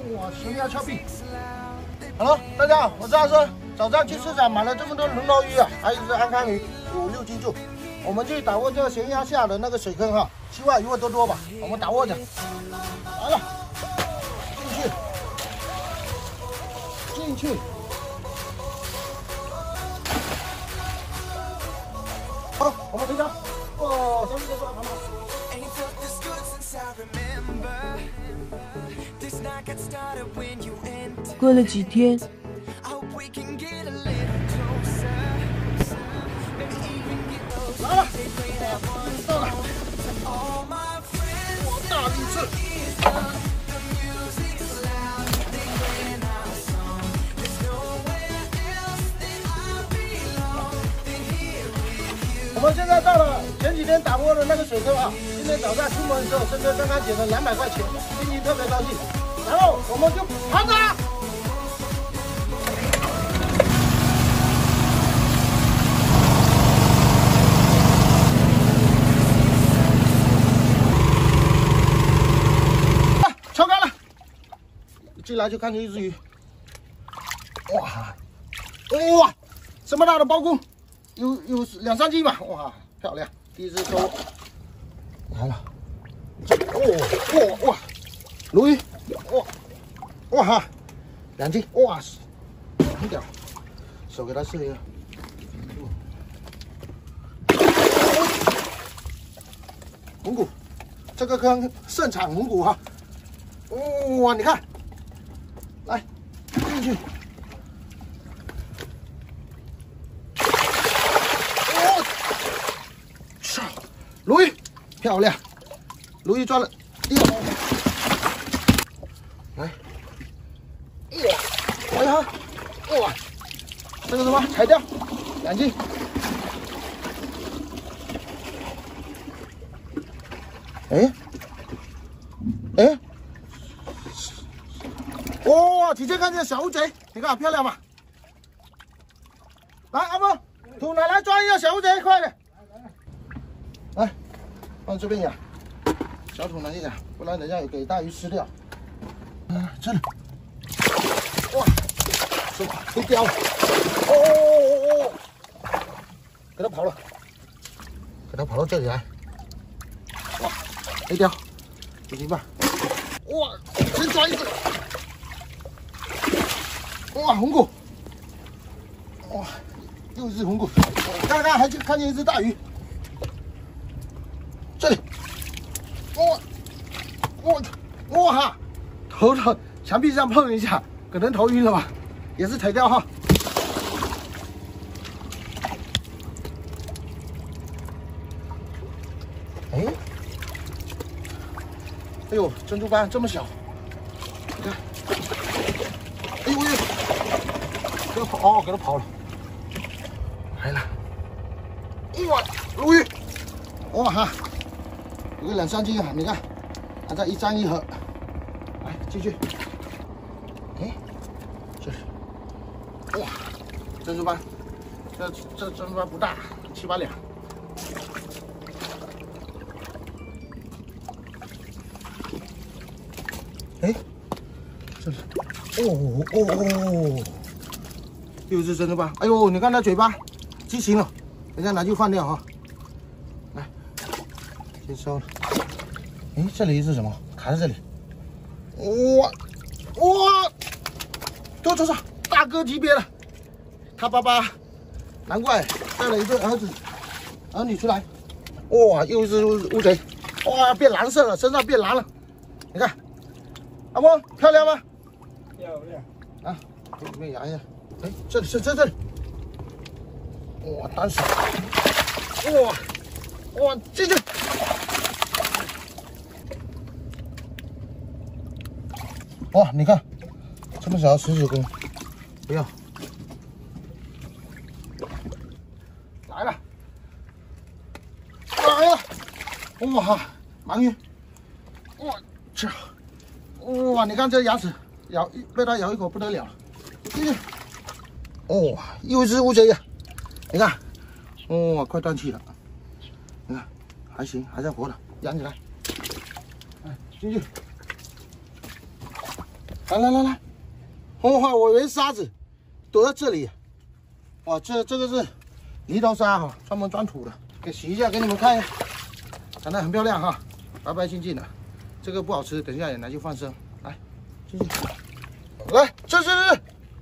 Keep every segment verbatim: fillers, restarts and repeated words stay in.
哇，悬崖峭壁。Hello， 大家好，我是阿生。早上去市场买了这么多轮头鱼啊，还有一只安康鱼，有五六斤重。我们去打握这个悬崖下的那个水坑哈，希望鱼会多多吧。我们打握着，来了，进去，进去。好，我们回家。哦，三十多块，好吗？ 过了几天， 来了，到了，我大力士。我们现在到了前几天打窝的那个水坑啊，今天早上出门的时候，森哥刚刚捡了两百块钱，心情特别高兴。然后我们就跑打。 抽干了，进来就看见一只鱼，哇，哇，这么大的包公，有有两三斤吧，哇，漂亮，第一只收来了，哦，哇哇，鲈鱼，哇，哇哈，两斤，哇，很屌，手给它试一下，蒙古，这个坑盛产蒙古哈。 哇，你看，来进去，哦，操，鲈鱼漂亮，鲈鱼抓了一个包，来，哇，哎呀，哇，这个什么彩钓，两斤，哎，哎。 哇！提前看见小乌贼，你看漂亮吗？来，阿峰，土拿来抓一下小乌贼，快点！来，放这边养，小土拿一点，不然等下给大鱼吃掉。嗯，这里。哇，这黑鲷，哦哦哦，给它跑了，给它跑到这里来。哇，黑鲷，一斤半。哇，先抓一个。 哇，红骨！哇，又是红骨！刚刚还看见一只大鱼，这里！哇，哇，哇哈！头朝墙壁上碰一下，可能头晕了吧？也是彩钓哈。哎，哎呦，珍珠斑这么小，你看，哎呦呦！ 给它跑哦，给它跑了，来了，哇，鲈鱼，哇哈，有个两三斤啊，你看，还在一张一合，来继续，哎，这里，哇，珍珠斑，这这珍珠斑不大，七八两，哎，这里，哦哦哦。 又是珍珠斑，哎呦，你看它嘴巴畸形了，等下拿去放掉哈。来，先收了。哎，这里是什么？卡在这里。哇哇，多多少大哥级别了。他爸爸难怪带了一对儿子儿女出来。哇，又是乌贼，哇，变蓝色了，身上变蓝了。你看，阿峰漂亮吗？漂亮。啊，给里面压一下。 哎，这里是这这里，哇，单手，哇，哇，进去，哇，你看，这么小十几公，不要，来了，来了，哇，鳗鱼，哇，这，哇，你看这牙齿咬被它咬一口不得了了，进去。 哦，又一只乌贼呀！你看，哇、哦，快断气了。你看，还行，还在活的，养起来。哎，进去。 来来来来，哇，我以为沙子躲在这里。哇，这这个是泥头沙哈，专门装土的。给洗一下，给你们看一下，长得很漂亮哈，白白净净的。这个不好吃，等一下也拿去放生。来，进去。来，吃吃吃。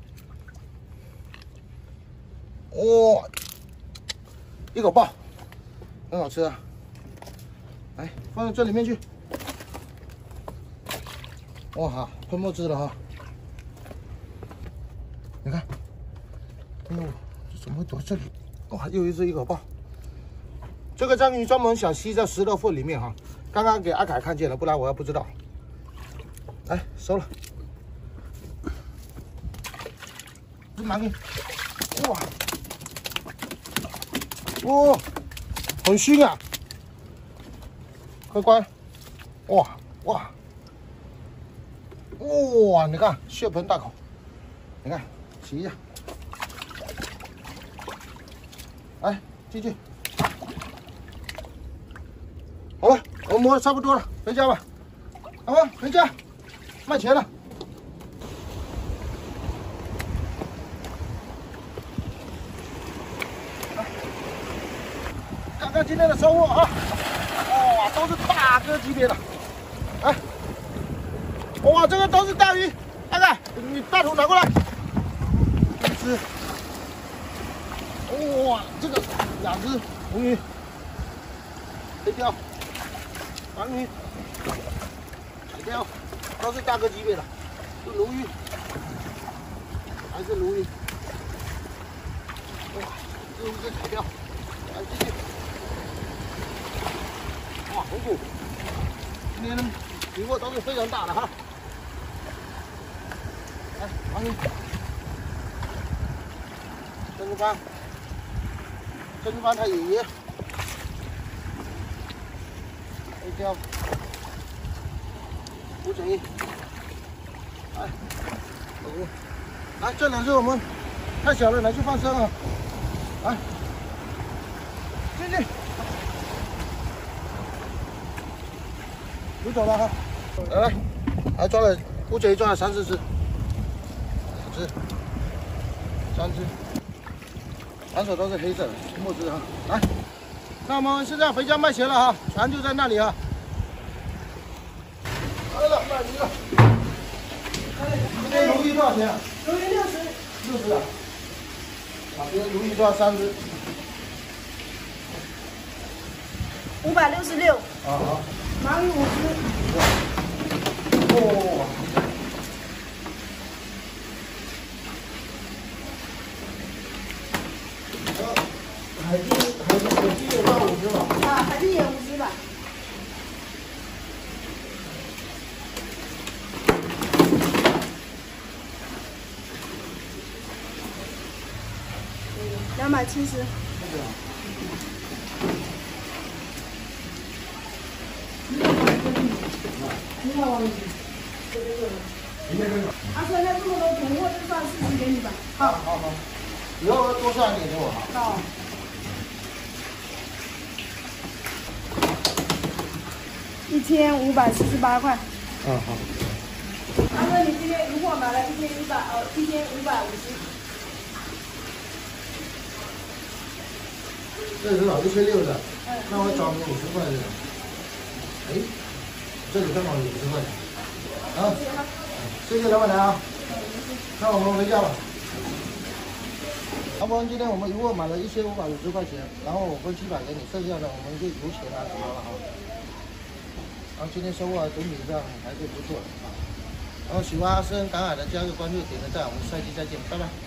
哇，一口爆，很好吃啊。来，放到这里面去。哇，喷墨汁了哈。你看，哎呦，这怎么会躲这里？哇，又一只一口爆。这个章鱼专门想吸在石头缝里面哈。刚刚给阿凯看见了，不然我还不知道。来，收了。这拿给，哇，哇，很熏啊！乖乖，哇哇哇！你看血盆大口，你看洗一下，来进去。好了，我磨的差不多了，回家吧。好吧，回家，卖钱了。看看今天的收获啊！哇，都是大哥级别的。哎，哇，这个都是大鱼。大概你大桶拿过来。一只。哇，这个两只红鱼，黑鲷。黄鱼、海鲷都是大哥级别的，是鲈鱼，还是鲈鱼？哇，又一只海鲷，来继续。哇，红骨，今天的鱼货都是非常大的哈。来，黄鱼，珍珠斑，珍珠斑他爷爷。黑鲷、五整一，来，五，来，这两只我们太小了，拿去放生啊！来，进去，游走了哈！来来，还抓了五整一，抓了三四只，两只，三只，满手都是黑色的墨汁哈！来。那我们现在回家卖钱了哈，船就在那里啊。来了，卖鱼了。今天鲈鱼多少钱？鲈鱼六十。六十啊。啊，今天鲈鱼多少三只？ 五百六十六。 啊好。 鳗鱼五只。 哦。海金，海金，海金也到五十吧？ 啊，海金也五十吧。两百七十。他说那这么多囤货，就算四十给你吧。 好，好，好。以后多算一点给我哈。 好。一千五百四十八块。 嗯，好。 他说你今天如果买了一千一百，哦，一千五百五十。 这是老一千六的，那我找你五十块的。哎，这里刚好有五十块钱。啊，谢谢老板娘啊。那我们回家吧。要不然今天我们一共买了一千五百五十块钱，然后我分七百给你，剩下的我们就油钱啊什么了哈。然后今天收获整体上还是不错的啊。然后喜欢阿生赶海的加个关注，点个赞，我们下期再见，拜拜。